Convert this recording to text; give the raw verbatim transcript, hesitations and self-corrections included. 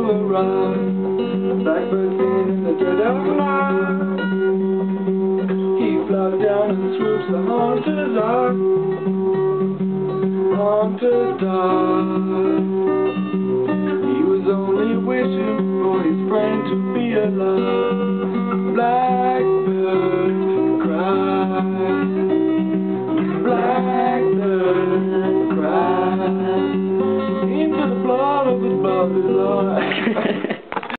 arrive. Blackbird singing in the dead of night. He flies down and swoops the haunted eye. Haunted died. He was only wishing for his friend to be alive.